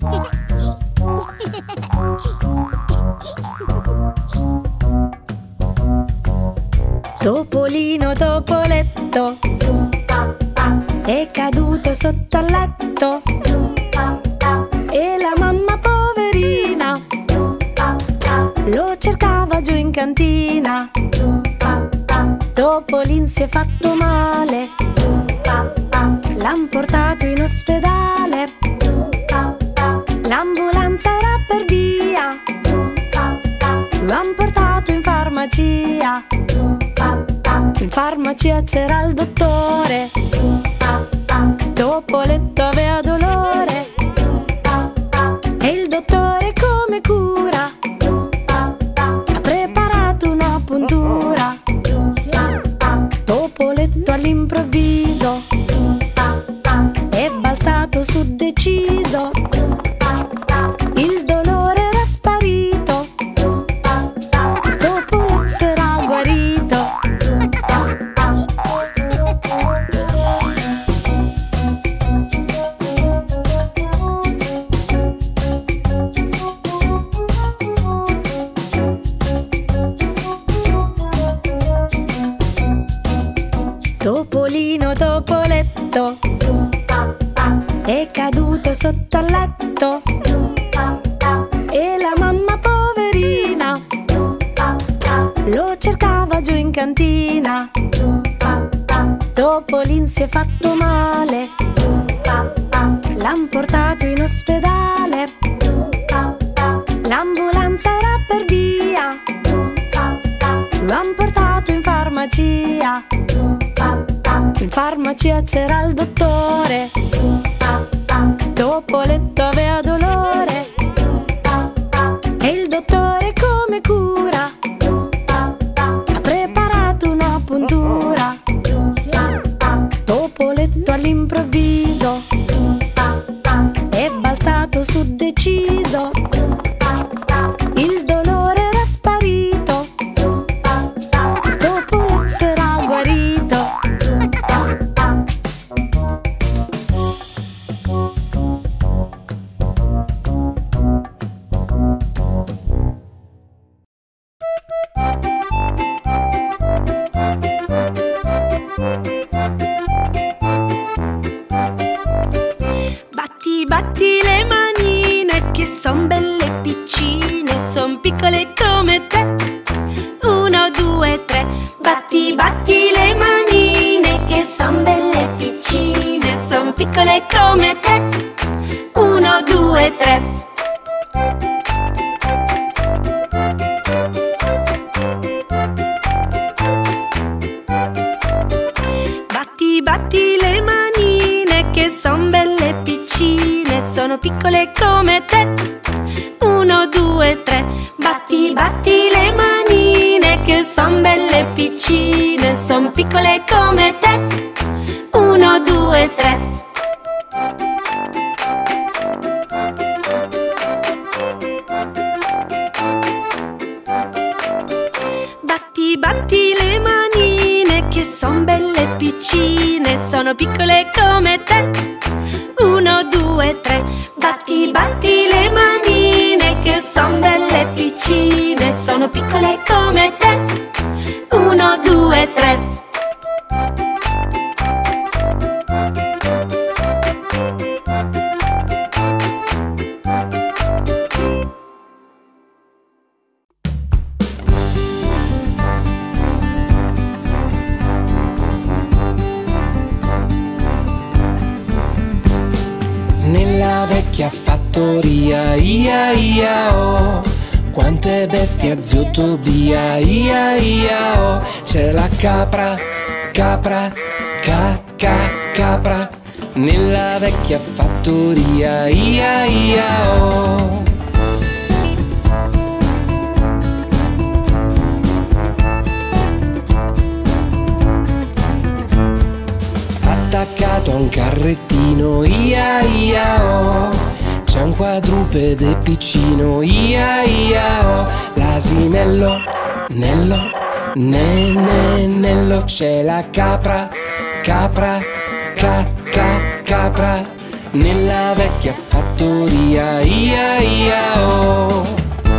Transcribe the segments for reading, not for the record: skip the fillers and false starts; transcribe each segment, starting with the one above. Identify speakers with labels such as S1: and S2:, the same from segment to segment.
S1: Topolino Topoletto è caduto sotto al letto e la mamma poverina lo cercava giù in cantina. Topolin si è fatto male, l'han portato in ospedale, l'ambulanza era per via, lo han portato in farmacia. In farmacia c'era il dottore, Topoletto aveva dolore e il dottore come cura ha preparato una puntura. Topoletto all'improvviso è balzato su deciso, il dolore era sparito, Topoletto era guarito. Topolino Topoletto è caduto sotto al letto e la mamma poverina lo cercava giù in cantina. Topolin si è fatto male, l'han portato in ospedale, l'ambulanza era per via, lo han portato in farmacia. In farmacia c'era il dottore, Topoletto aveva dolore e il dottore come cura ha preparato una puntura. Topoletto all'improvviso è balzato su deciso, il dolore era sparito, Topoletto era guarito. Batti, batti le manine che son belle e piccine, son piccole come te. 1, 2, 3. Batti, batti le manine che son belle e piccine, son piccole come te. 1, 2, 3. Batti, batti le manine che son belle e piccine, sono piccole come te. 1, 2, 3. Batti, batti le manine che son belle e piccine, son piccole come te. 1, 2, 3. Batti, batti le manine che son belle e piccine, sono piccole come te. 1, 2, 3. Batti, batti le manine che son belle e piccine, sono piccole come te. 1, 2, 3.
S2: Nella vecchia fattoria, ia ia oh, quante bestie zio Tobia, ia ia oh. C'è la capra, capra, capra, nella vecchia fattoria, ia ia oh. Attaccato a un carrettino, ia ia oh, c'è un quadrupede piccino, ia ia oh. L'asinello, nello, nello, c'è la capra, capra, capra, nella vecchia fattoria, ia ia oh.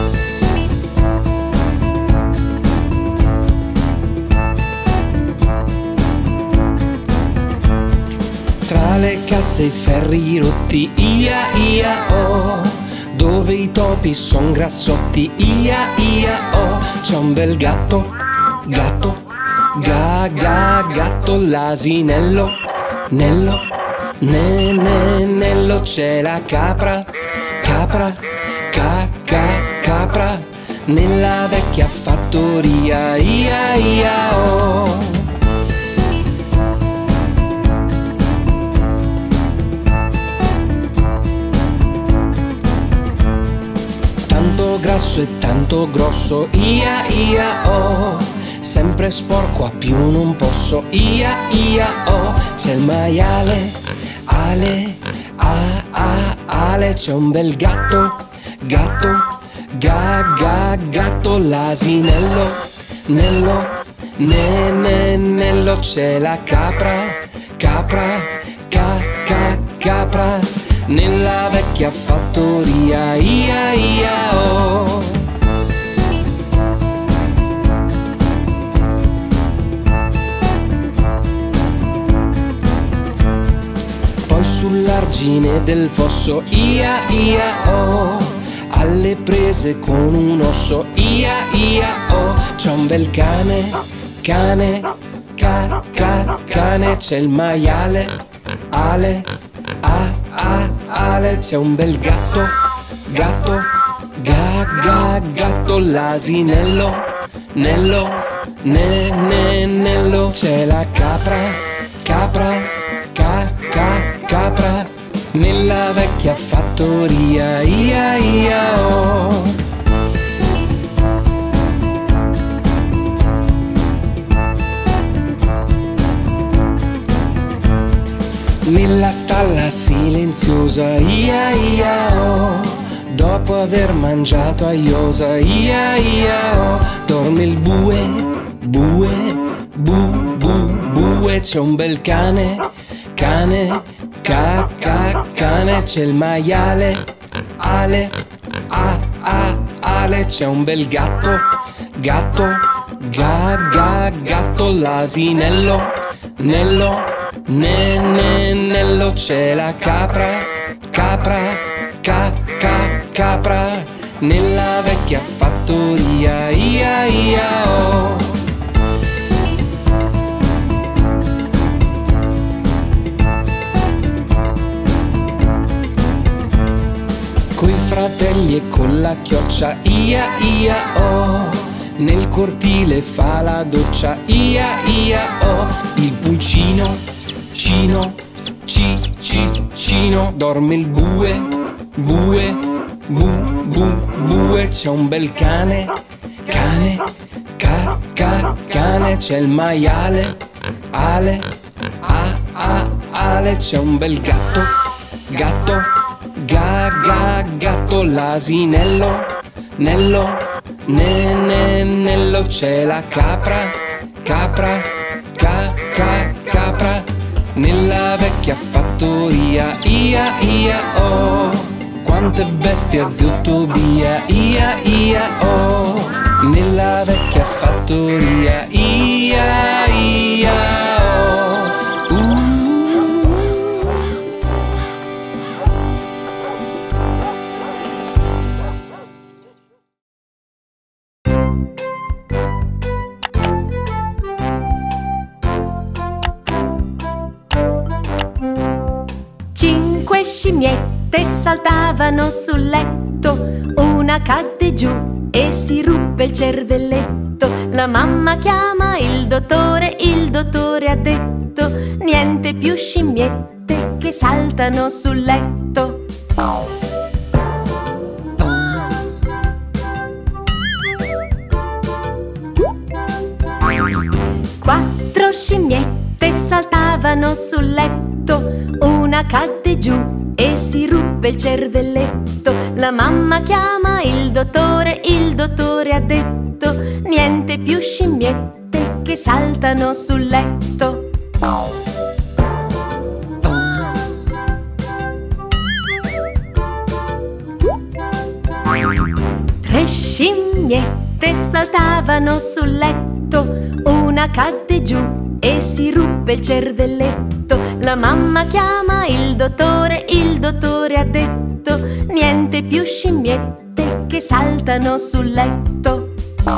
S2: Tra le casse i ferri rotti, ia ia oh, dove i topi son grassotti, ia ia oh. C'è un bel gatto, gatto, ga ga gatto, l'asinello, nello, ne ne nello. C'è la capra, capra, ca ca capra, nella vecchia fattoria, ia ia oh. Tanto grasso e tanto grosso, ia ia oh, sempre sporco a più non posso, ia ia oh. C'è il maiale, ale, ale. C'è un bel gatto, gatto, ga ga gatto, l'asinello, nello, ne ne nello. C'è la capra, capra, ca ca capra, nella vecchia fattoria, ia ia oh. Poi sull'argine del fosso, ia ia oh, alle prese con un osso, ia ia oh. C'è un bel cane, cane, ca ca cane. C'è il maiale, ale, ale. C'è un bel gatto, gatto, ga ga gatto, l'asinello, nello, ne ne nello. C'è la capra, capra, ca ca capra, nella vecchia fattoria, ia ia oh. Nella stalla silenziosa, ia ia oh, dopo aver mangiato a iosa, ia ia oh. Dorme il bue, bue, bu bu bue. C'è un bel cane, cane, ca ca cane. C'è il maiale, ale, ale. C'è un bel gatto, gatto, ga ga gatto, l'asinello, nello, ne ne nello. C'è la capra, capra, ca ca capra, nella vecchia fattoria, ia ia oh. Coi fratelli e con la chioccia, ia ia oh, nel cortile fa la doccia, ia ia oh. Il pulcino, cino, cino, dorme il bue, bue, bu bu bue. C'è un bel cane, cane, ca ca cane. C'è il maiale, ale, ale. C'è un bel gatto, gatto, ga ga gatto, l'asinello, nello, ne ne nello. C'è la capra, capra, ca ca capra, nella vecchia fattoria, ia ia oh. Quante bestie a zio Tobia, ia ia oh, nella vecchia fattoria, ia ia oh.
S1: Cinque scimmiette saltavano sul letto, una cadde giù e si ruppe il cervelletto. La mamma chiama il dottore ha detto: niente più scimmiette che saltano sul letto. Quattro scimmiette saltavano sul letto, una cadde giù e si ruppe il cervelletto. La mamma chiama il dottore ha detto: niente più scimmiette che saltano sul letto. scimmiette saltavano sul letto, una cadde giù e si ruppe il cervelletto. La mamma chiama il dottore ha detto: niente più scimmiette che saltano sul letto.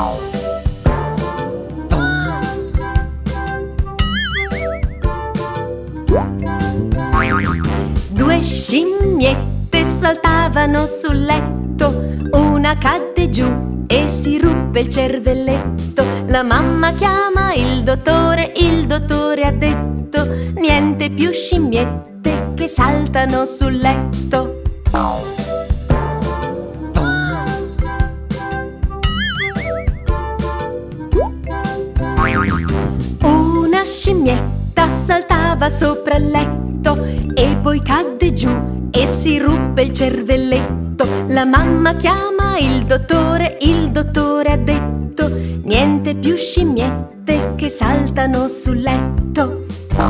S1: Due scimmiette saltavano sul letto, una cadde giù e si ruppe il cervelletto. La mamma chiama il dottore ha detto: niente più scimmiette che saltano sul letto. Una scimmietta saltava sopra il letto e poi cadde giù e si ruppe il cervelletto. La mamma chiama il dottore ha detto: niente più scimmiette che saltano sul letto.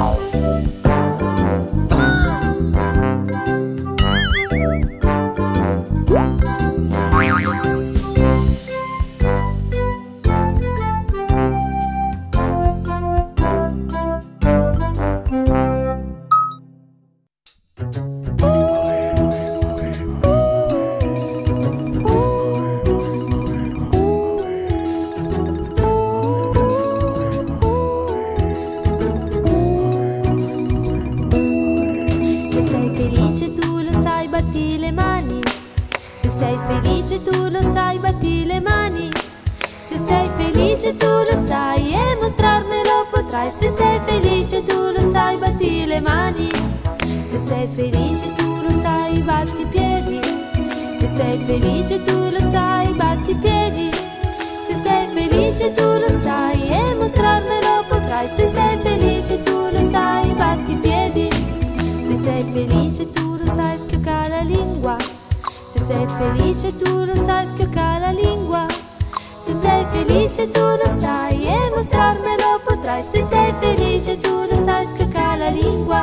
S3: Se sei felice tu lo sai, batti le mani. Se sei felice tu lo sai, batti i piedi. Se sei felice tu lo sai, batti i piedi. Se sei felice tu lo sai e mostrarmelo potrai. Se sei felice tu lo sai, batti i piedi. Se sei felice tu lo sai, schiocca la lingua. Se sei felice tu lo sai, schiocca la lingua. Se sei felice tu lo sai e mostrarmelo potrai. Se sei felice tu lo sai, schiocca la lingua.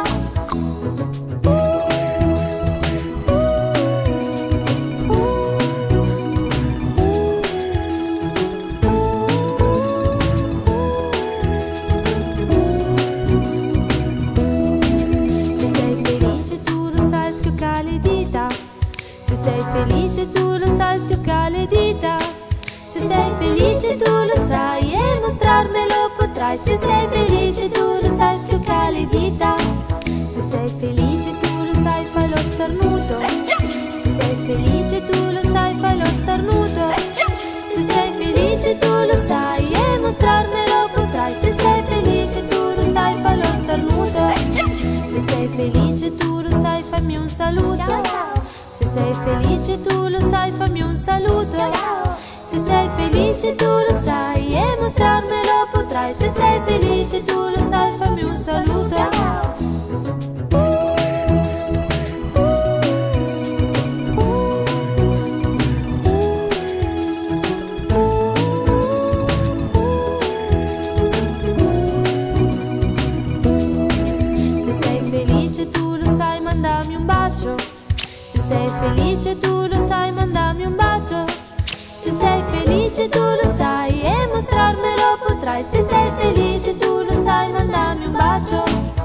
S3: Se sei felice tu lo sai, schiocca le dita. Se sei felice tu lo sai, schiocca le dita. Se sei felice tu lo sai e mostrarmelo potrai. Se sei felice tu lo sai, schiocca le dita. Se sei felice tu lo sai, fai lo starnuto. Se sei felice tu lo sai, fai lo starnuto. Se sei felice tu lo sai e mostrarmelo potrai. Se sei felice tu lo sai, fai lo starnuto. Se sei felice tu lo sai, fammi un saluto. Se sei felice tu lo sai, fammi un saluto. Se sei felice tu lo sai e mostrarmelo potrai. Se sei felice tu lo sai, fammi un saluto. Se sei felice tu lo sai, mandami un bacio. Se sei felice tu lo sai, mandami un bacio. Se sei felice tu lo sai e mostrarmelo potrai. Se sei felice tu lo sai, mandami un bacio.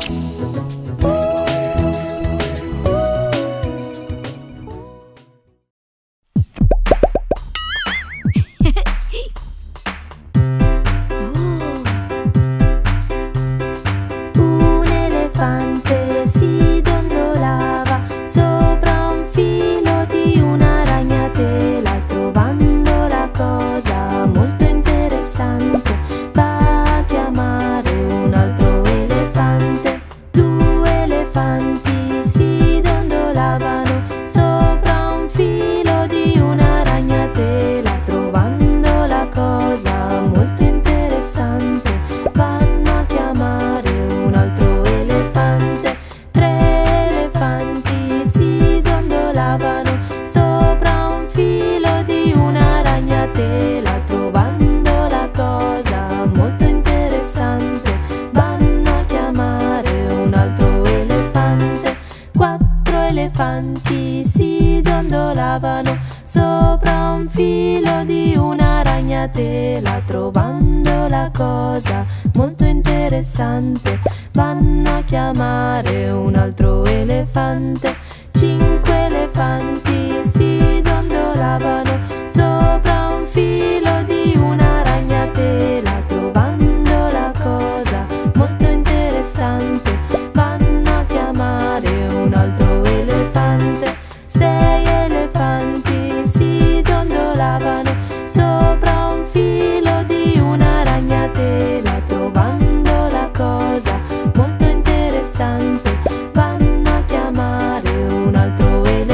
S3: Un elefante si dondolava sopra un filo di una ragnatela, trovando la cosa molto interessante va a chiamare un altro elefante. Due elefanti si dondolavano sopra un filo di una ragnatela, trovando la cosa molto interessante vanno a chiamare un altro elefante. Tre elefanti si dondolavano sopra un filo di una ragnatela, trovando la cosa molto interessante vanno a chiamare un altro elefante. Quattro elefanti si dondolavano sopra un filo di una ragnatela, trovando la cosa molto interessante. Vanno a chiamare un altro elefante. 5 elefanti si dondolavano sopra un filo di una ragnatela, trovando la cosa molto interessante. Vanno a chiamare un altro elefante. 6 elefanti si dondolavano sopra un filo di una ragnatela, trovando la cosa molto interessante. Vanno a chiamare un altro elefante.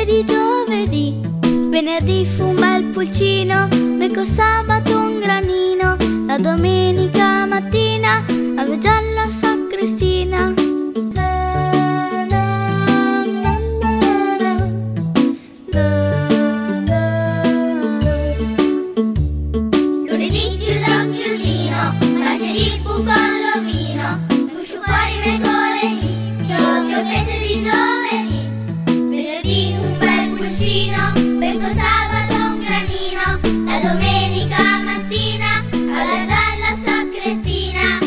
S4: di giovedì, venerdì fu un bel pulcino, becco sabato un granino, la domenica mattina ave già la sacrestina.
S5: Lunedì chiuso chiusino, martedì fu con l'ovino, uscio fuori mercoledì, piovio fece di giovedì, venerdì un bel pulcino, becco sabato un granino, la domenica mattina alla gialla sacrestina.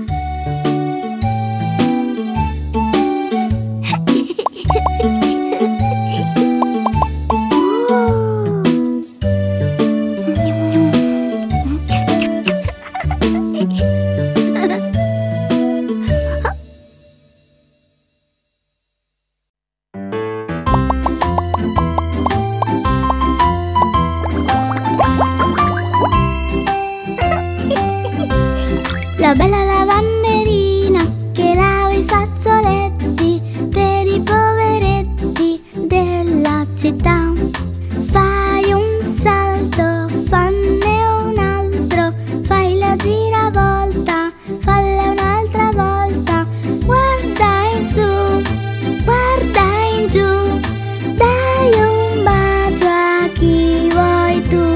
S4: La bella lavanderina che lava i fazzoletti per i poveretti della città. Fai un salto, fanne un altro, fai la giravolta, falla un'altra volta. Guarda in su, guarda in giù, dai un bacio a chi vuoi tu.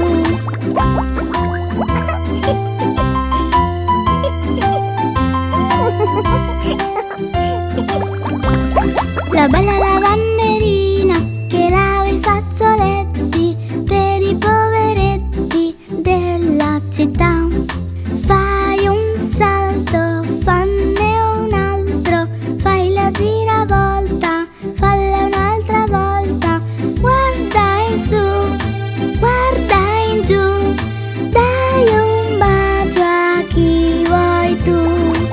S4: La bella lavanderina che lava i fazzoletti per i poveretti della città. Fai un salto, fanne un altro, fai la giravolta, falla un'altra volta. Guarda in su, guarda in giù, dai un bacio a chi vuoi tu.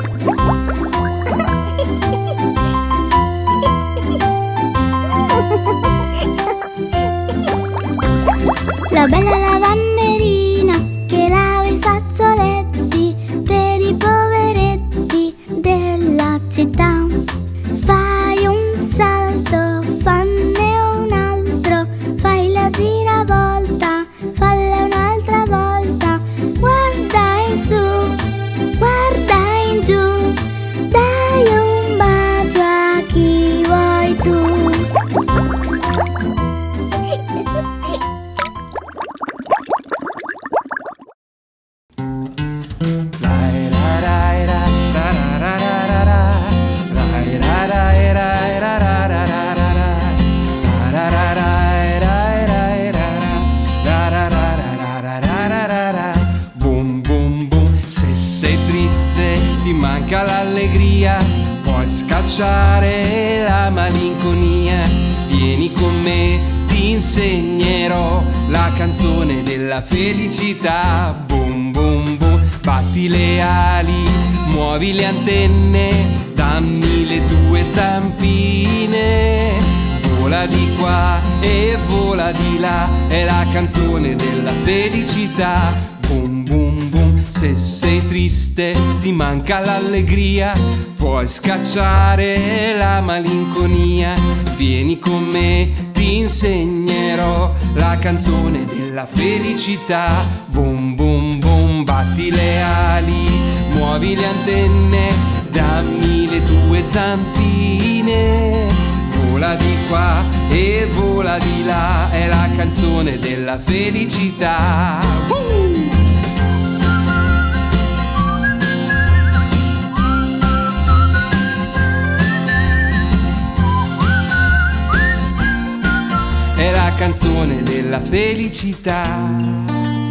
S4: La bella lavanderina che lava i fazzoletti per i poveretti della città. Fai un salto, fanne un altro, fai la giravolta, falla un'altra volta. Guarda in su, guarda in giù, dai un bacio a chi vuoi tu.
S2: Boom boom boom, se sei triste ti manca l'allegria, puoi scacciare la malinconia. Vieni con me, ti insegnerò la canzone della felicità. Boom boom boom, batti le ali, muovi le antenne, dammi le tue zampine. Vola di qua e vola di là, è la canzone della felicità. Boom boom boom, se sei triste ti manca l'allegria, puoi scacciare la malinconia. Vieni con me, ti insegnerò la canzone della felicità. Boom boom boom, batti le ali, muovi le antenne, dammi le tue zampine. Vola di qua e vola di là, è la canzone della felicità. È la canzone della felicità.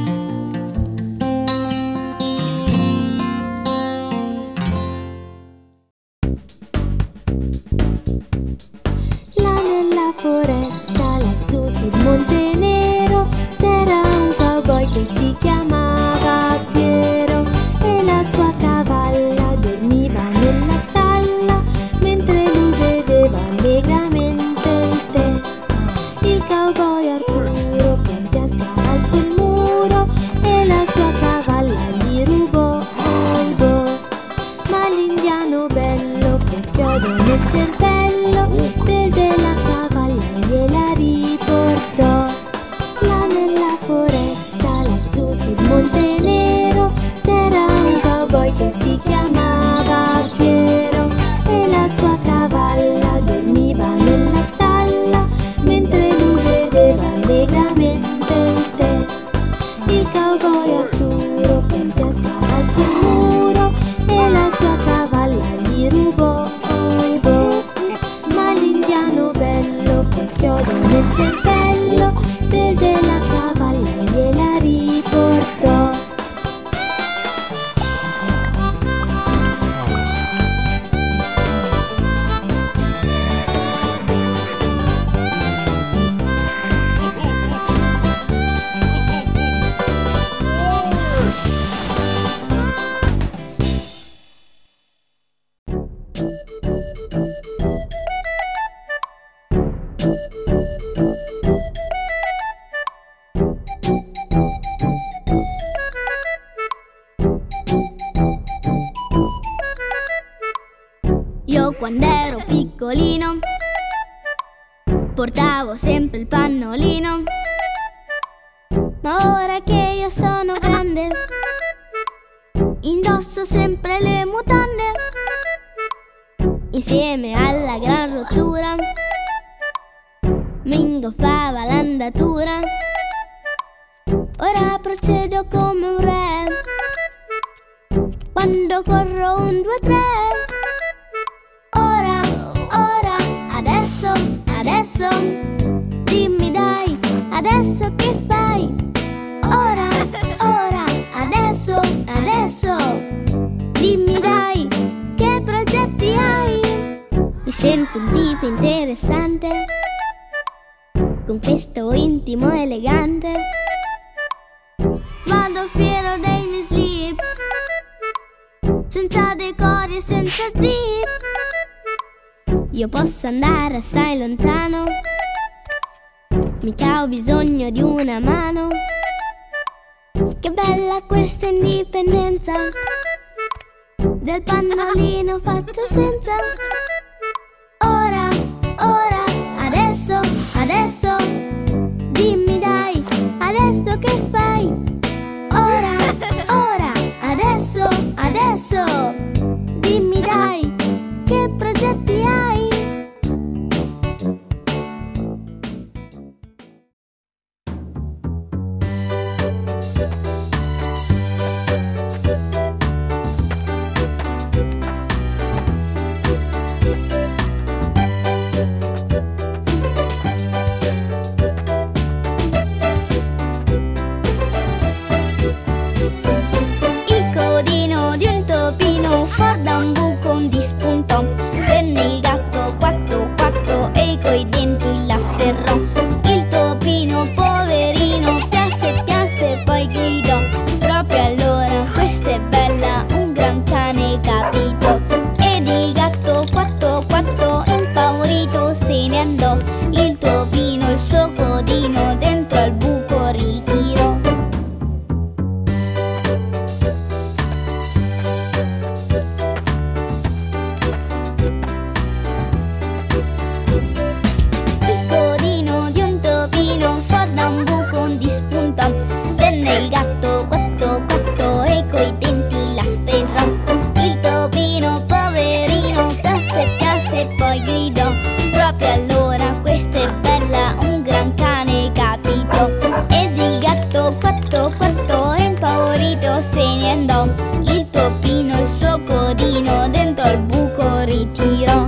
S3: Foresta lassù sul Monte Nero c'era un cowboy che si chiamava Piero e la sua cavalla dormiva nella stalla mentre lui beveva allegramente il tè. Il cowboy Arturo prompì a scalar quel muro e la sua cavalla gli rubò il bo. Ma l'indiano bello col chiodo nel cervello prese la cavalla e gliela del cervello, prese la cavalla e gliela riportò.
S4: Io quando ero piccolino portavo sempre il pannolino, ma ora che io sono grande indosso sempre le mutande. Insieme alla gran rottura mi ingoffava l'andatura. Ora procedo come un re quando corro 1, 2, 3. Ora, ora, adesso, adesso, dimmi dai, adesso che fai? Ora, ora, adesso, adesso, dimmi dai, che progetti hai? Mi sento un tipo interessante, con questo intimo elegante. Vado fiero dei miei slip, senza decori e senza zip. Io posso andare assai lontano, mica ho bisogno di una mano. Che bella questa indipendenza, del pannolino faccio senza. Ora, ora, adesso, adesso, dimmi dai, adesso che fai? Ora, ora, adesso, adesso, dimmi dai, che progetti hai? Il codino di un topino fuor da un buco un dispuntò. Venne il gatto quattro quattro e coi denti l'afferrò. Il topino poverino pianse pianse poi gridò. Proprio allora questa è bella, un gran cane capito. Ed il gatto quattro quattro impaurito se ne andò. Il topino il suo codino dentro al buco ritirò. Il codino di un topino fuor da un buco un dispuntò. Venne il gatto quattro quattro e coi denti l'afferrò. Il topino poverino pianse pianse e poi gridò. Proprio allora questa è bella, un gran cane capito. Ed il gatto quattro quattro impaurito se ne andò. Il topino il suo codino dentro al buco ritirò.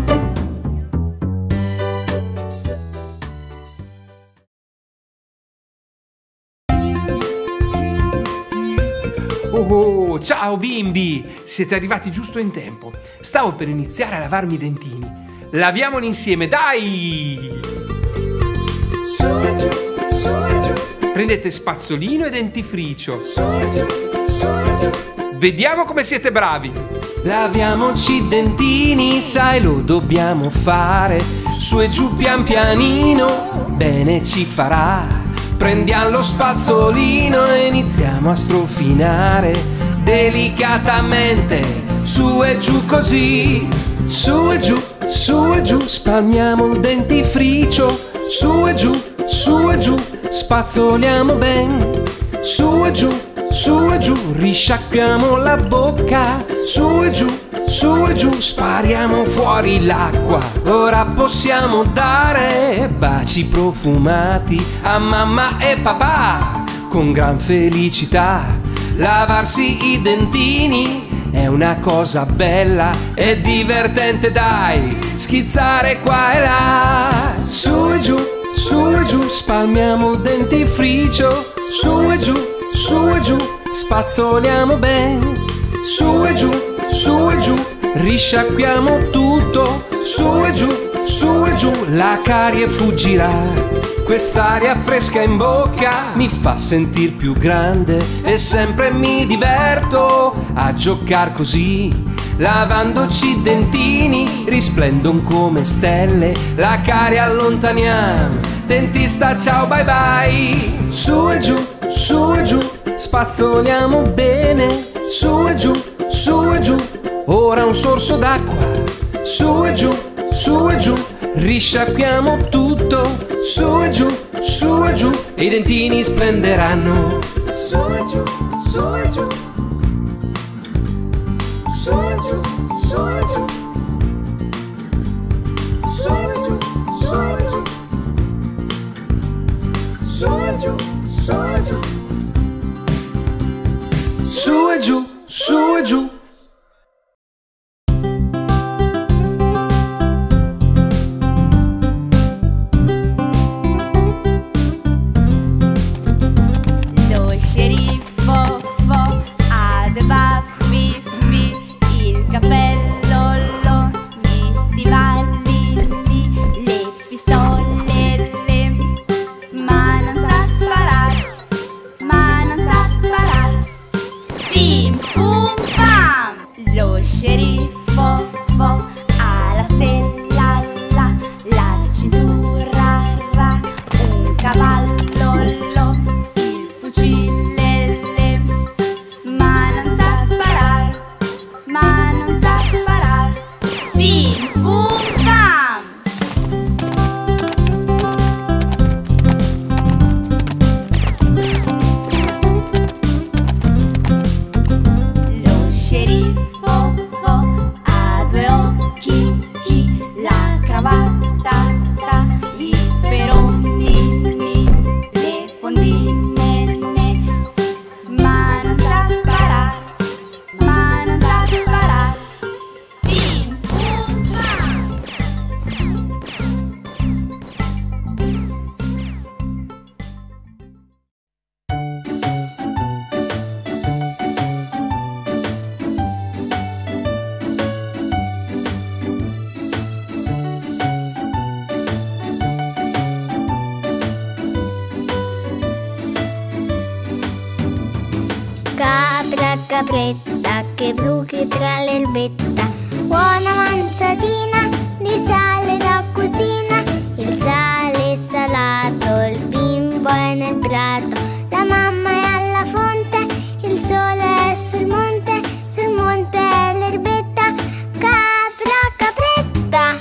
S2: Oh, ciao bimbi! Siete arrivati giusto in tempo. Stavo per iniziare a lavarmi i dentini. Laviamoli insieme, dai! Prendete spazzolino e dentifricio. Vediamo come siete bravi. Laviamoci i dentini, sai lo dobbiamo fare. Su e giù pian pianino, bene ci farà. Prendiamo lo spazzolino e iniziamo a strofinare delicatamente, su e giù così, su e giù, spalmiamo il dentifricio, su e giù, spazzoliamo ben, su e giù, risciacquiamo la bocca, su e giù, spariamo fuori l'acqua. Ora possiamo dare baci profumati a mamma e papà con gran felicità. Lavarsi i dentini è una cosa bella e divertente, dai, schizzare qua e là, su e su e giù, spalmiamo il dentifricio, su e giù, spazzoliamo bene, su e giù, risciacquiamo tutto, su e giù, la carie fuggirà. Quest'aria fresca in bocca mi fa sentir più grande e sempre mi diverto a giocar così. Lavandoci i dentini risplendon come stelle, la carie allontaniamo, dentista ciao bye bye. Su e giù, spazzoliamo bene, su e giù, ora un sorso d'acqua, su e giù, risciacquiamo tutto, su e giù, e i dentini splenderanno. Su e giù, su e giù, su e giù, su e giù, su e giù, su e giù, su e giù, su e giù, su e giù, su e giù.
S4: Capretta che bruchi tra l'erbetta, buona mangiatina di sale da cucina. Il sale è salato, il bimbo è nel prato, la mamma è alla fonte, il sole è sul monte è l'erbetta. Capra, capretta.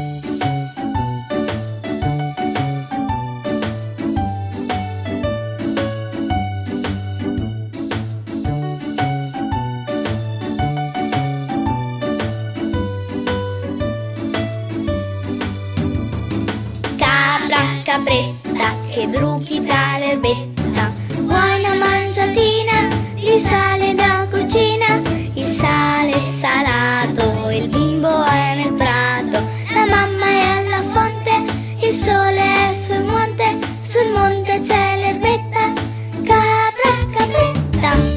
S4: Capretta che bruchi tra l'erbetta, buona mangiatina di sale da cucina. Il sale è salato, il bimbo è nel prato, la mamma è alla fonte, il sole è sul monte c'è l'erbetta. Capra, capretta.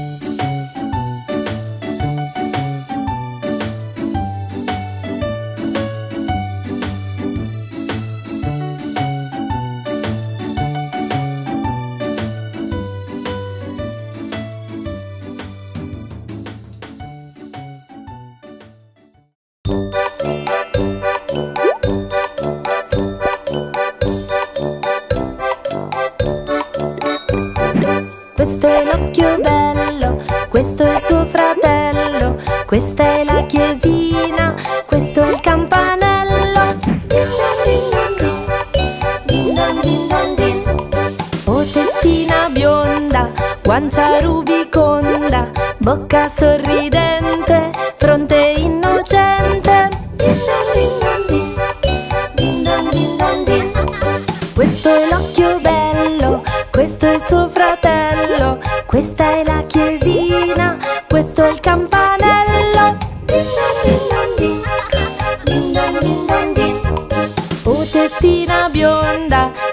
S3: Questo è l'occhio bello, questo è suo fratello, questa è la chiesina, questo è il campanello. Din don din don din, din don din don din. Oh testina bionda, guancia rubiconda, bocca sorridente, fronte innocente. Din don din don din, din don din don din. Questo è l'occhio bello, questo è suo fratello, questa è la chiesina, questo è il campanello. Din don din don din, din don din don din. Oh testina bionda,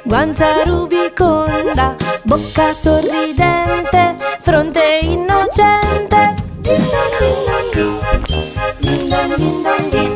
S3: guancia rubiconda, bocca sorridente, fronte innocente. Din don din don din, din don din don din.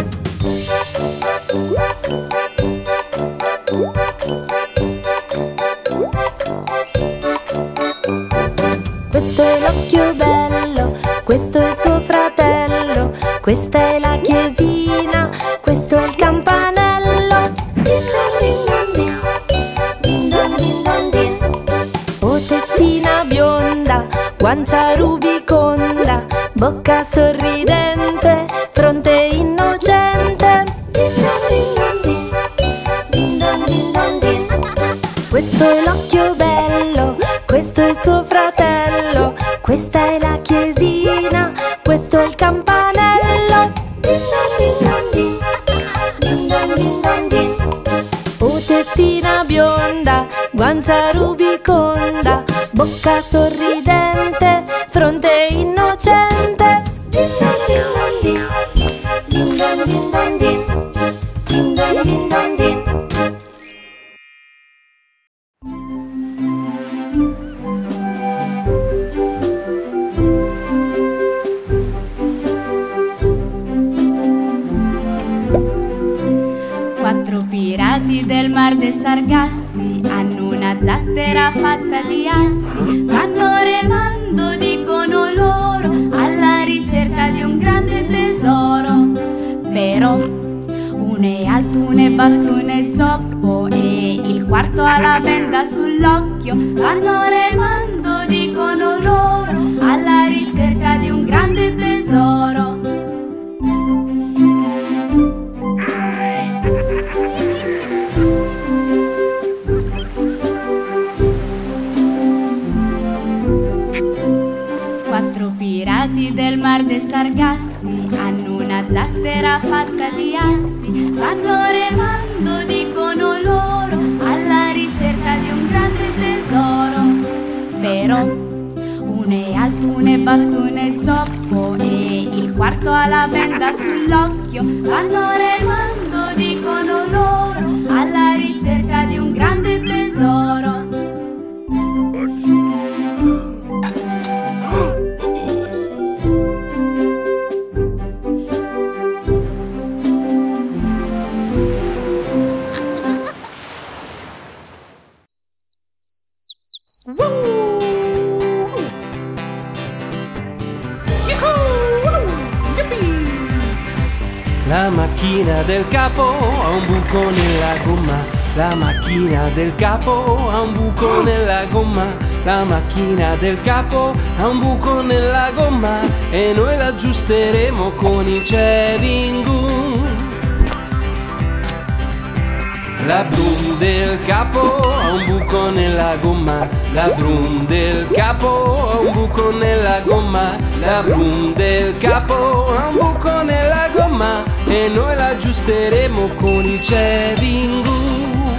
S3: Questo è l'occhio bello, questo è suo fratello, questa è la chiesina, questo è il campanello. Din don din don din, din don din don din. Oh testina bionda, guancia rubiconda, bocca sorridente, fronte innocente. Din don din don din, din don din don din. Questo è l'occhio bello, questo è suo fratello, questa è la chiesina, questo è il campanello. Din don din don din, din don din don din. Oh testina bionda, guancia rubiconda, bocca sorridente, fronte innocente. Din don din don din, din don din don din, din don din don din.
S6: Quattro pirati del mar dei Sargassi hanno una zattera fatta di assi, vanno remando, dicono loro, alla ricerca di un grande tesoro. Però uno è alto, uno è basso, uno è zoppo e il quarto ha la benda sull'occhio. Vanno remando, dicono loro, alla ricerca di un grande tesoro. Quattro pirati del mar dei Sargassi hanno una zattera fatta di assi, vanno remando, dicono loro, alla ricerca di un grande tesoro. Però uno è alto, uno è basso, uno è zoppo e il quarto ha la benda sull'occhio. Vanno remando, dicono loro, alla ricerca di un grande tesoro.
S2: La macchina del capo ha un buco nella gomma. La macchina del capo ha un buco nella gomma. La macchina del capo ha un buco nella gomma e noi la aggiusteremo con il chewing gum. La brum del capo ha un buco nella gomma. La brum del capo ha un buco nella gomma. La brum del capo ha un buco nella gomma e noi la aggiusteremo con il chewing gum.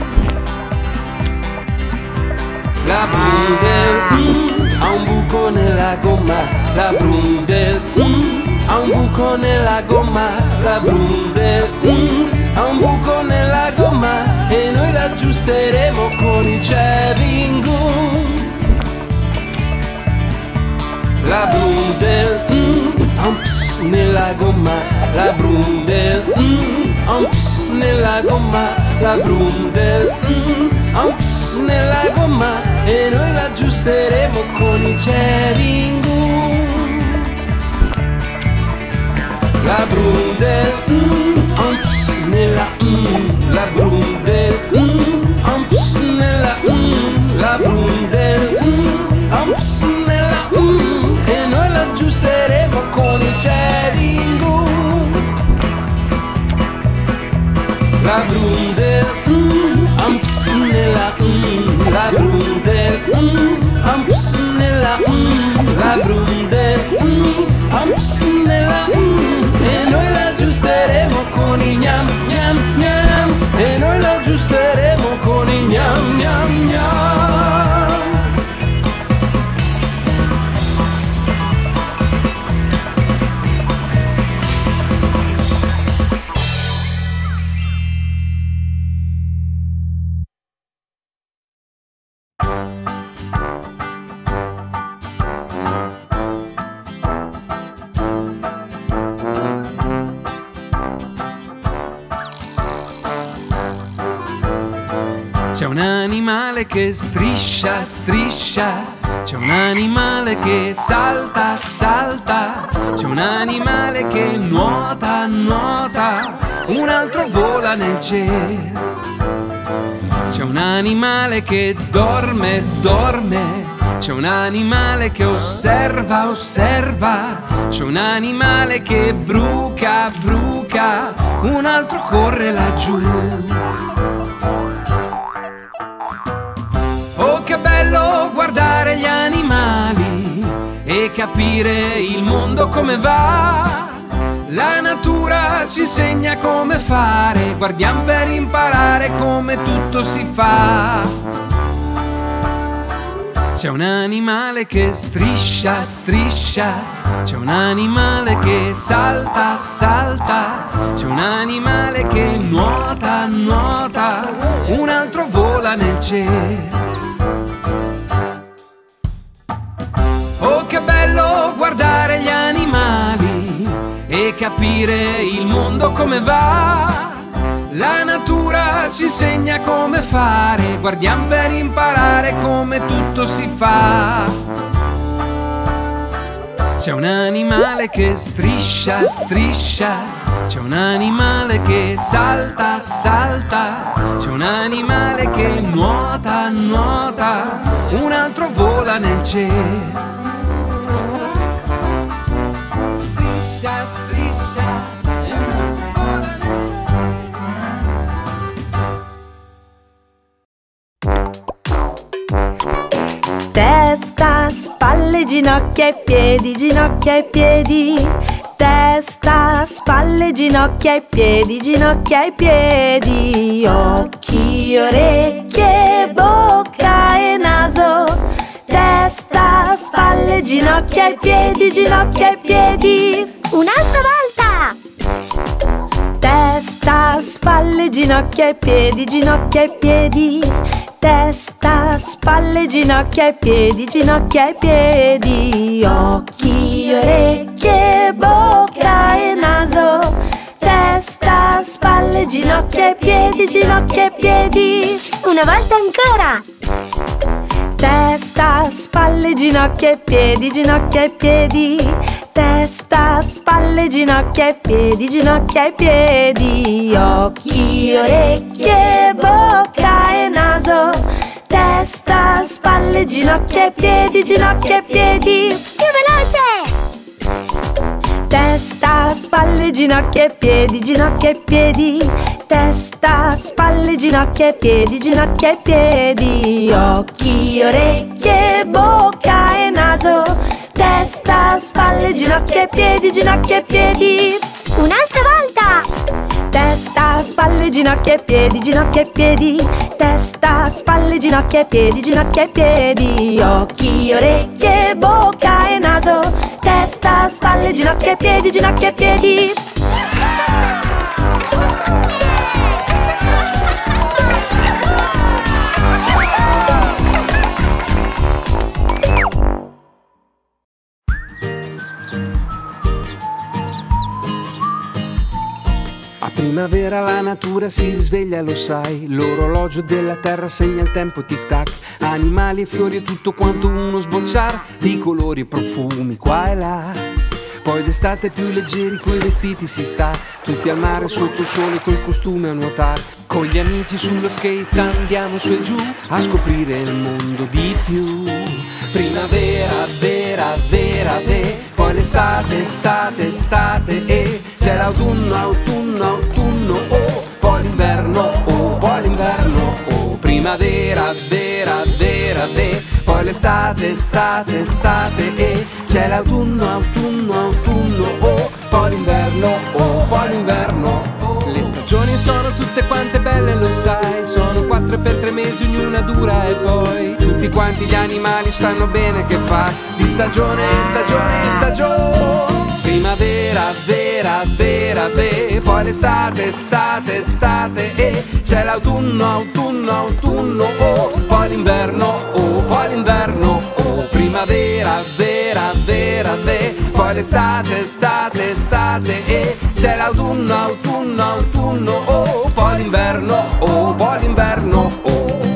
S2: La brum del ha un buco nella gomma. La brum del ha un buco nella gomma. La brum del ha un buco nella gomma e noi la aggiusteremo con il chewing gum. La brum del ha un ps nella gomma. La brum del ha un ps nella gomma. La brum del ha un ps nella gomma e noi la aggiusteremo con il chewing gum. La brum del ha un ps nella la brum del ha un ps nella la brum del ha un ps nella e noi la aggiusteremo con il chewing gum. La brum del ha un ps nella la brum del ha un ps nella la brum del ha un ps nella e noi la aggiusteremo con il gnam gnam gnam e noi la aggiusteremo con il gnam gnam gnam. C'è un animale che striscia, striscia, c'è un animale che salta, salta, c'è un animale che nuota, nuota, un altro vola nel cielo. C'è un animale che dorme, dorme, c'è un animale che osserva, osserva, c'è un animale che bruca, bruca, un altro corre laggiù. Oh, che bello guardare gli animali e capire il mondo come va. La natura ci insegna come fare, guardiamo per imparare come tutto si fa. C'è un animale che striscia, striscia, c'è un animale che salta, salta, c'è un animale che nuota, nuota, un altro vola nel cielo. Oh, che bello guardare gli animali e capire il mondo come va. La natura ci insegna come fare, guardiamo per imparare come tutto si fa. C'è un animale che striscia, striscia, c'è un animale che salta, salta, c'è un animale che nuota, nuota, un altro vola nel cielo. Striscia, striscia, e un altro vola nel cielo.
S1: Testa, spalle, ginocchia e piedi, ginocchia e piedi. Testa, spalle, ginocchia e piedi, ginocchia e piedi. Occhi, orecchie, bocca e naso. Testa, spalle, ginocchia e piedi, ginocchia e piedi.
S4: Un'altra volta!
S1: Testa, spalle, ginocchia e piedi, ginocchia e piedi. Testa, spalle, ginocchia e piedi, ginocchia e piedi. Occhi, orecchie, bocca e naso. Testa, spalle, ginocchia e piedi, ginocchia e piedi.
S4: Una volta ancora!
S1: Testa, spalle, ginocchia e piedi, ginocchia e piedi. Testa, spalle, ginocchia e piedi, ginocchia e piedi. Occhi, orecchie, bocca e naso. Testa, spalle, ginocchia e piedi, ginocchia e piedi.
S4: Più veloce!
S1: Testa, spalle, ginocchia e piedi, ginocchia e piedi. Testa, spalle, ginocchia e piedi, ginocchia e piedi. Occhi, orecchie, bocca e naso. Testa, spalle, ginocchia e piedi, ginocchia e piedi.
S4: Un'altra volta!
S1: Testa, spalle, ginocchia e piedi, ginocchia e piedi. Testa, spalle, ginocchia e piedi, ginocchia e piedi. Occhi, orecchie, bocca e naso. Testa, spalle, ginocchia e piedi, ginocchia e piedi.
S2: Primavera la natura si risveglia, lo sai, l'orologio della terra segna il tempo tic-tac. Animali e fiori e tutto quanto uno sbocciare di colori e profumi qua e là. Poi d'estate più leggeri coi vestiti si sta, tutti al mare sotto il sole col costume a nuotare. Con gli amici sullo skate andiamo su e giù a scoprire il mondo di più. Primavera, vera, vera, poi l'estate, estate, estate, c'è l'autunno, autunno, autunno, oh, poi l'inverno, oh, poi l'inverno, oh. Primavera, vera, vera, poi l'estate, estate, estate, c'è l'autunno, autunno, autunno, oh, poi l'inverno, oh, poi l'inverno, oh. Le stagioni sono tutte quante belle, lo sai, sono 4 per 3 mesi, ognuna dura e poi tutti quanti gli animali stanno bene, che fa di stagione in stagione in stagione. Primavera, vera, vera, poi l'estate, estate, estate, c'è l'autunno, autunno, autunno, oh, poi l'inverno, oh. l'estate, estate, estate e c'è l'autunno, autunno, autunno, oh, poi l'inverno, oh, poi l'inverno, oh.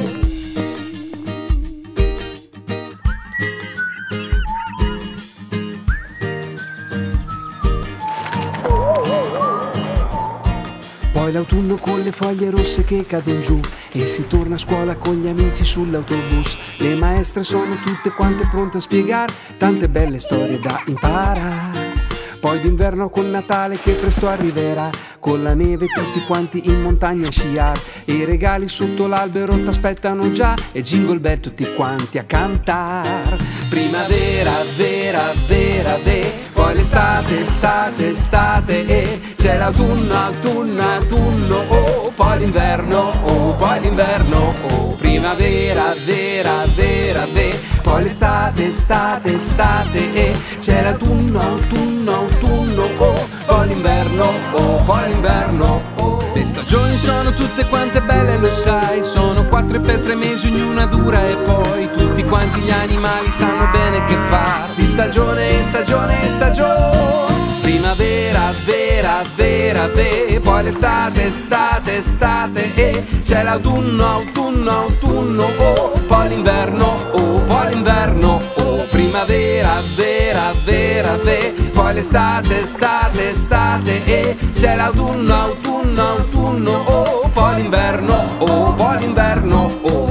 S2: Poi l'autunno con le foglie rosse che cadono giù e si torna a scuola con gli amici sull'autobus. Le maestre sono tutte quante pronte a spiegare tante belle storie da imparare. Poi d'inverno con Natale che presto arriverà, con la neve tutti quanti in montagna a sciare, e i regali sotto l'albero t'aspettano già e Jingle Bell tutti quanti a cantar. Primavera, vera, vera, ve, poi l'estate, estate, estate e c'è l'autunno, autunno, autunno, oh, poi l'inverno, oh, poi l'inverno, oh. Primavera, vera, vera, ve, poi l'estate, estate, estate e c'è l'autunno, autunno, autunno, oh, poi l'inverno, oh, poi l'inverno, oh. Le stagioni sono tutte quante belle, lo sai, sono 4 per 3 mesi, ognuna dura e poi tutti quanti gli animali sanno bene che far di stagione in stagione in stagione. Primavera, vera, vera, ve, poi l'estate, estate, estate e c'è l'autunno, autunno, autunno, oh, poi l'inverno, oh, poi l'inverno, oh. Primavera, vera, vera, ve, poi l'estate, estate, estate e c'è l'autunno, autunno, autunno, oh, poi l'inverno, oh, poi l'inverno, oh.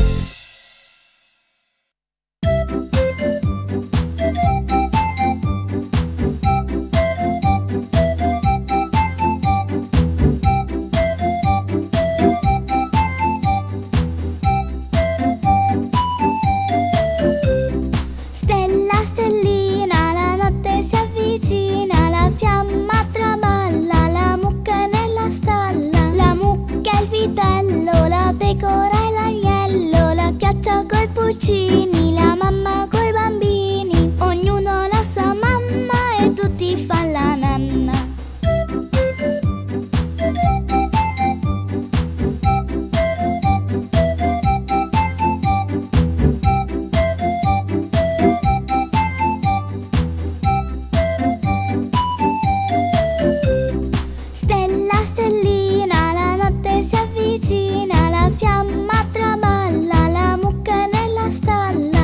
S4: Coi pulcini, la mamma coi bambini, ognuno la sua mamma e tutti fanno la nanna. Stella, stellina, la notte si avvicina, la fiamma traballa, la mucca nella stalla.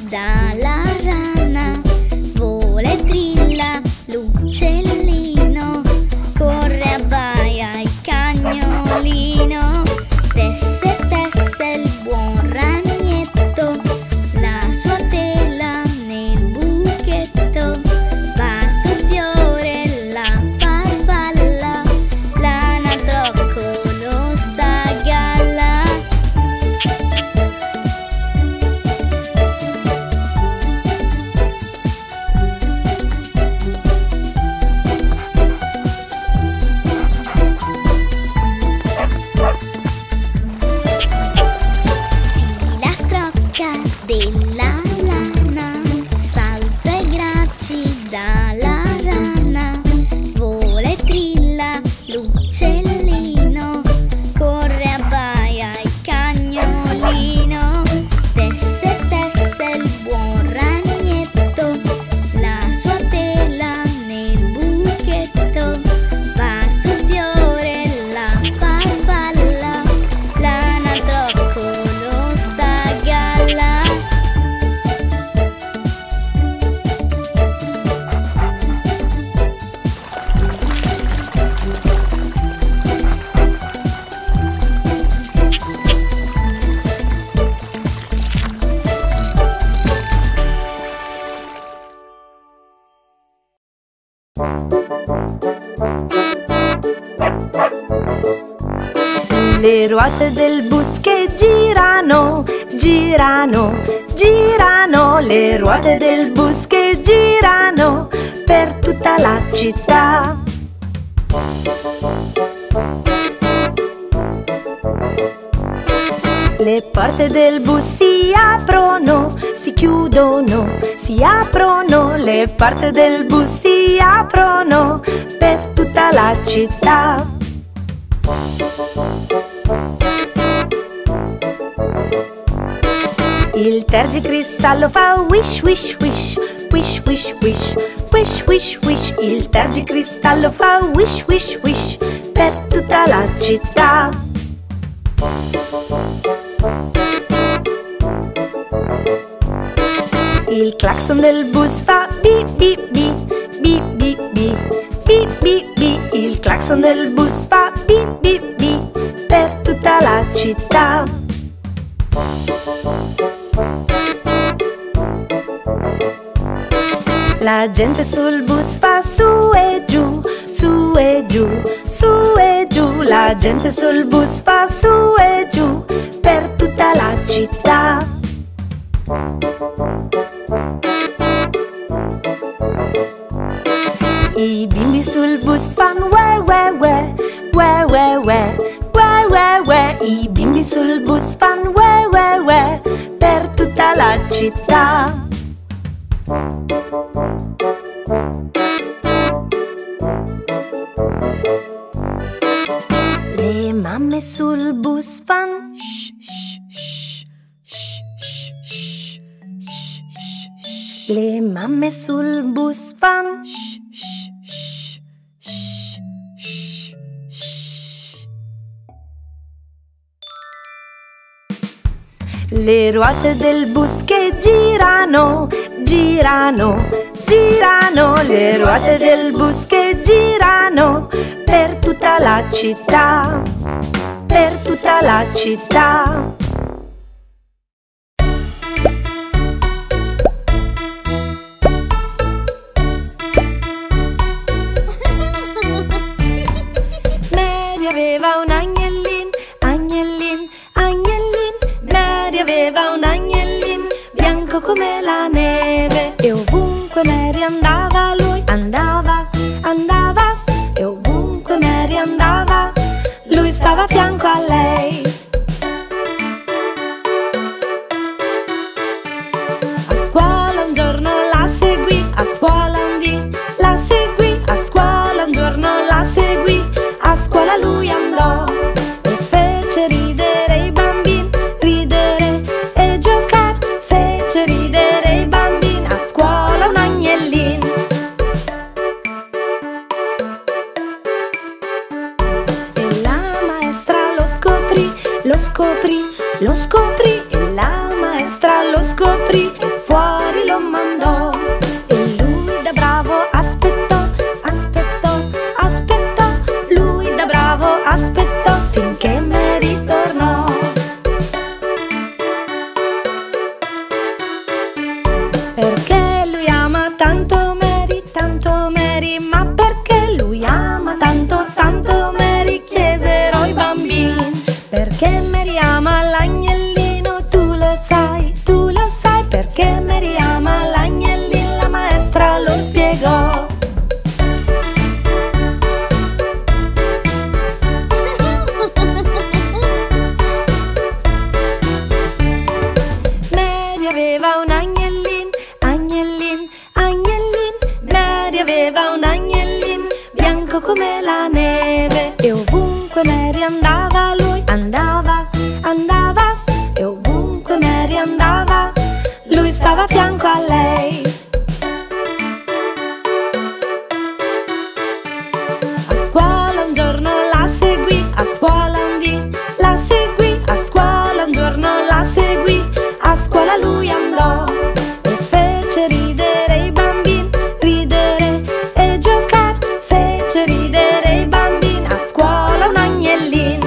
S4: dalla rana, vola e trilla l'uccellino, corre abbaia il cagnolino. Tesse, tesse il buon ragnetto, la sua tela nel buchetto, va sul fiore la farfalla, l'anatroccolo sta a galla. La strocca della lana, salta i gracci dalla rana, vola e trilla l'uccellino, corre abbaia il cagnolino. Tesse, tesse il buon ragnetto, la sua tela nel buchetto, va sul fiore la farfalla, l'anatroccolo sta a galla.
S1: Le ruote del bus che girano, girano, girano. Le ruote del bus che girano per tutta la città. Le porte del bus si aprono, si chiudono, si aprono. Le porte del bus si aprono per tutta la città. Il tergicristallo fa wish wish wish, wish wish wish, wish wish wish. Il tergicristallo fa wish wish wish per tutta la città. Il clacson del bus fa bi bi bi, bi bi bi, bi bi bi. Il clacson del bus fa bi bi bi per tutta la città. La gente sul bus fa su e giù, su e giù, su e giù. La gente sul bus fa su e giù per tutta la città. I bimbi sul bus fanno we we we, we we we, we we we. I bimbi sul bus fanno we we we per tutta la città. Le mamme sul bus fan shh shh shh shh shh shh shh. Le mamme sul bus fan shh shh shh shh shh shh. Le ruote del bus che girano, girano, girano. Le ruote del bus che girano per tutta la città, per tutta la città. Mary aveva un agnellin, agnellin, agnellin. Mary aveva un agnellin bianco come la neve. E ovunque Mary andava, lui andava, andava. E ovunque Mary andava, lui stava a fianco a lei. A scuola un giorno la seguì, a scuola un dì la seguì, a scuola un giorno la seguì, a scuola lui andò e fece ridere i bambini, ridere e giocare, fece ridere i bambini. A scuola un agnellin, come la neve. E ovunque Mary andava, lui andava, andava. E ovunque Mary andava, lui stava a fianco a lei. A scuola un giorno la seguì, a scuola un dì la seguì, a scuola un giorno la seguì, a scuola lui andò e fece ridere i bambini, ridere e giocare, fece ridere i bambini, a scuola un agnellino.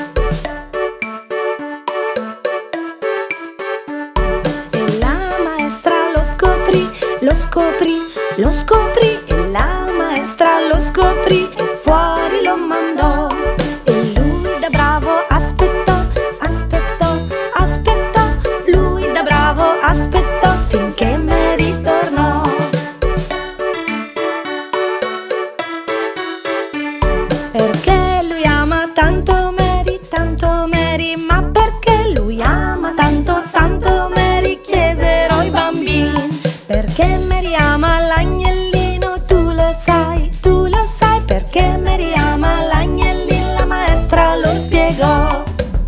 S1: E la maestra lo scoprì, lo scoprì, lo scoprì, e la maestra lo scoprì e fuori lo mandò. E lui da bravo aspettò, aspettò, aspettò, lui da bravo aspettò finché Mary tornò. Perché lui ama tanto Mary, ma perché lui ama tanto, tanto Mary, chiesero i bambini. Perché Mary ama l'agnellino, tu lo sai, perché Mary ama l'agnellino, la maestra lo spiegò.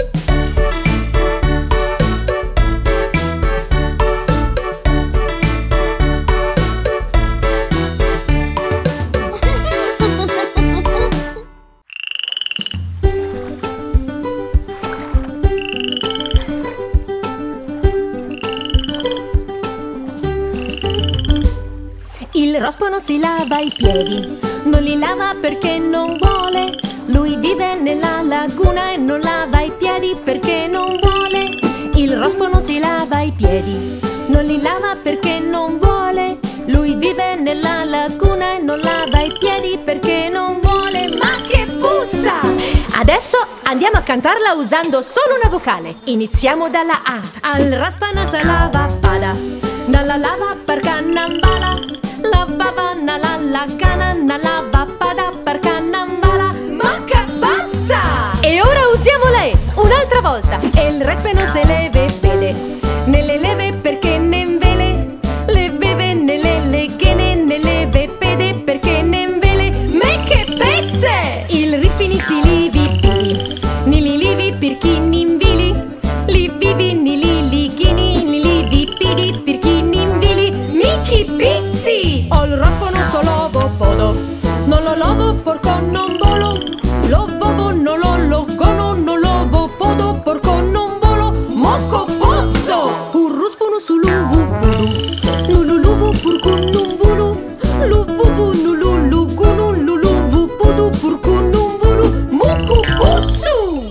S7: Il rospo non si lava i piedi, non li lava perché non vuole. Lui vive nella laguna e non lava i piedi perché non vuole. Il rospo non si lava i piedi, non li lava perché non vuole. Lui vive nella laguna e non lava i piedi perché non vuole. Ma che puzza! Adesso andiamo a cantarla usando solo una vocale. Iniziamo dalla A. Al raspanasa lava pada, dalla lava parcanambala, lavava nalla lagana, nalla pada parcanambala. Ma che pazza! E ora usiamo la E un'altra volta. E il respe non se leve vede, nelle leve perché ne invele, le beve nelle leghene, nelle vepede perché ne invele. Ma che pezze! Il rispini si livi pili, ni li livi perché ni invili, li vivi ni li lighini, ni li vipidi perché ni invili. Michi pizzi! Ho il rospo non so lovo podo, non lo lovo porco non volo, lo vovo non lo logono, non lovo podo porco non volo. Mocco pozzo! Un ruspo non su luvu vudu, nululuvu purcu non vulu, luvuvu nululugunu, nuluvu pudu purcu non vulu. Mocco pozzo!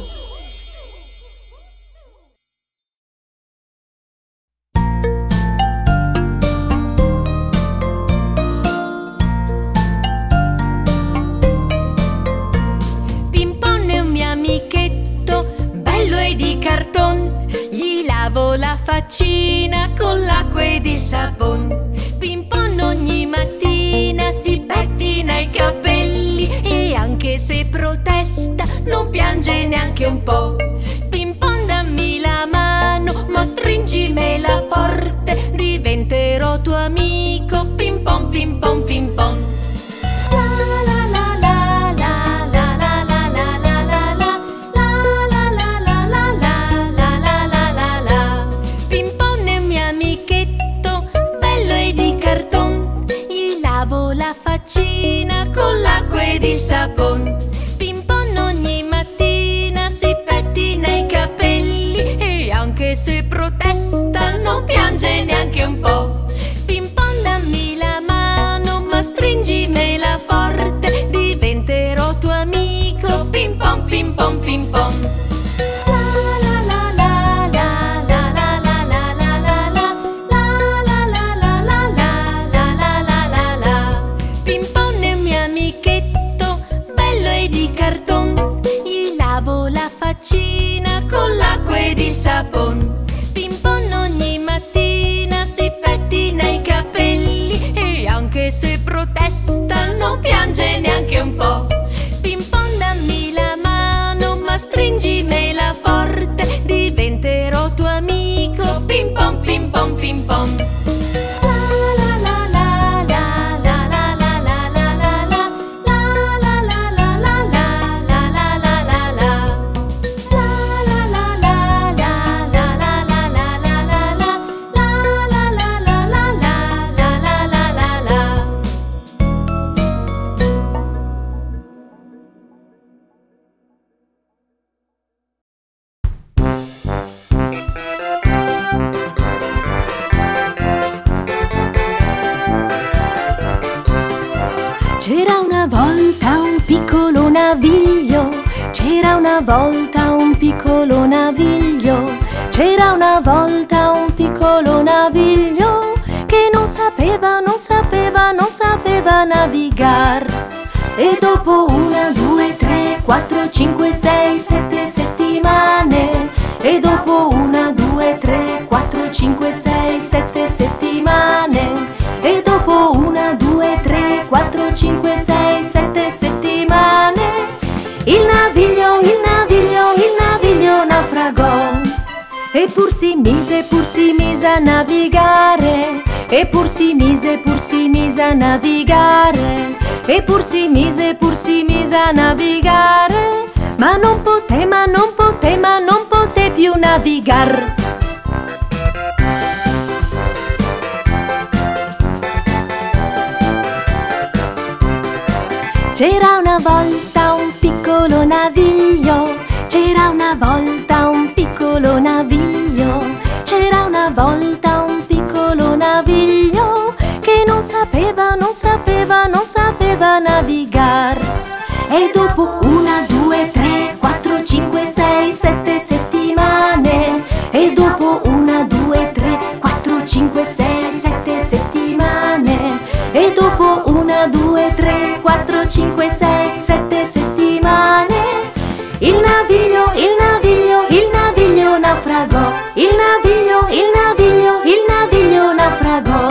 S7: La faccina con l'acqua ed il sapon. Pimpon ogni mattina si pettina i capelli e anche se protesta non piange neanche un po'. Pimpon dammi la mano, ma stringimela forte, diventerò tuo amico. Pimpon, pimpon, pimpon. Con l'acqua ed il sapon. Pimpon ogni mattina si pettina i capelli e anche se protesta non piange neanche un po'. Pimpon dammi la mano, ma stringimela forte, diventerò tuo amico. Pimpon, pimpon, pimpon. Con l'acqua ed il sapon. Pimpon ogni mattina si pettina i capelli e anche se protesta non piange neanche un po'. Pimpon dammi la mano, ma stringimela forte, diventerò tuo amico. Pimpon, pimpon, pimpon. La la la la la la la la la la la la la la C'era una volta un piccolo naviglio, c'era una volta un piccolo naviglio, c'era una volta un piccolo naviglio che non sapeva navigar. E dopo 1, 2, 3, 4, 5, 6, 7 settimane, e dopo 1, 2, 3, 4, 5, 6, 7 settimane, e dopo 1, 2, 3, 4, 5, 6, 7 settimane, il naviglio naufragò. E pur si mise a navigare, e pur si mise a navigare, e pur si mise a navigare, ma non poté più navigar. C'era una volta un piccolo naviglio, c'era una volta un piccolo naviglio, c'era una volta un piccolo naviglio che non sapeva navigar. E dopo 1, 2, 3, 4, 5, 6, 7 settimane, e dopo 1, 2, 3, 4, 5, 6, 7 settimane, e dopo 1, 2, 3, 4, 5, 6, 7 settimane, il naviglio naufragò, il naviglio naufragò.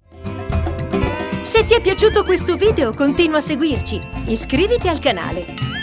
S7: Se ti è piaciuto questo video, continua a seguirci, iscriviti al canale.